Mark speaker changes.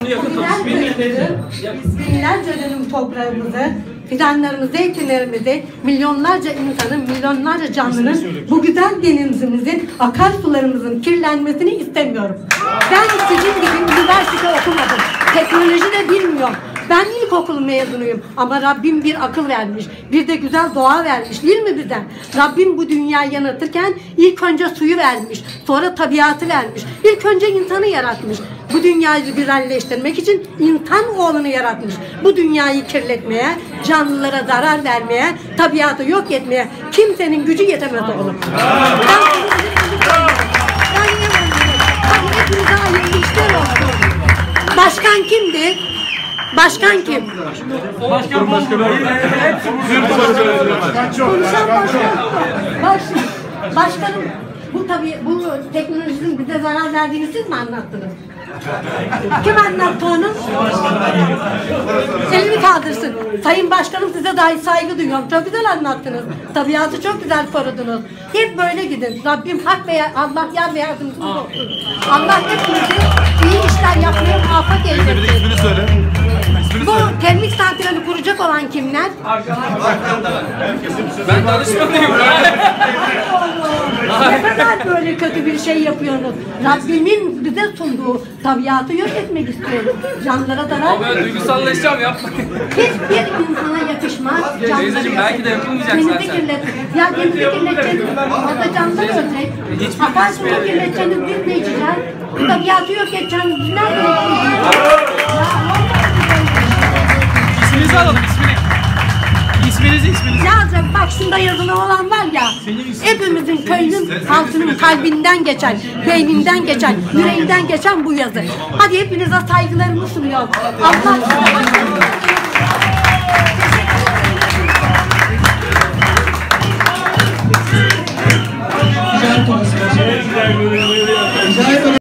Speaker 1: Binlerce dönüm toprağımızı, fidanlarımızı, zeytinlerimizi, milyonlarca insanın, milyonlarca canlının, bu güzel denizimizin, akarsularımızın kirlenmesini istemiyorum. Ben sizin gibi üniversite okumadım, teknoloji de bilmiyorum. Ben ilkokul mezunuyum ama Rabbim bir akıl vermiş, bir de güzel doğa vermiş değil mi bize? Rabbim bu dünyayı yaratırken ilk önce suyu vermiş, sonra tabiatı vermiş, ilk önce insanı yaratmış. Bu dünyayı güzelleştirmek için insan oğlunu yaratmış. Bu dünyayı kirletmeye, canlılara zarar vermeye, tabiatı yok etmeye kimsenin gücü yetemez oğlum. Başkan kimdi? Başkan kim?
Speaker 2: Başkan
Speaker 1: Başkanım, bu tabii bu teknolojinin bize zarar verdiğini siz mi anlattınız? Kim anlattı onu? Elini kaldırsın. Sayın Başkanım, size dahi saygı duyuyorum. Çok güzel anlattınız. Tabiatı çok güzel korudunuz. Hep böyle gidin. Rabbim hak ve Allah yar ve yardımcınız olsun. Allah hepinizi iyi işler yapmaya muvaffak eylesin.
Speaker 2: İsmini söyle.
Speaker 1: Bu termik santrali kuracak olan kimler?
Speaker 3: Ben danışmanıyım.
Speaker 1: Ne kadar böyle kötü bir şey yapıyorsunuz? Rabbimin bize sunduğu tabiatı yok etmek istiyoruz. Canlara zarar.
Speaker 3: Ben duygusallaşacağım, yapmayın.
Speaker 1: Hiçbir insana yakışmaz.
Speaker 3: Teyzeciğim, belki de yapılmayacak
Speaker 1: denizi
Speaker 3: zaten.
Speaker 1: Ya denizi kirleteceğiz. Orada canlılar ölecek. Akarsuyu kirleteceğiz, biz ne içeceğiz? Tabiatı yok edeceğiz, biz nerede
Speaker 3: İsminizi alalım, ismini. İsminizi.
Speaker 1: Yazın, bak şunda yazılı olan var ya, hepimizin köyünün halkının kalbinden geçen, beyninden geçen, yüreğinden geçen bu yazı. Hadi hepinize saygılarımı sunuyorum. Allah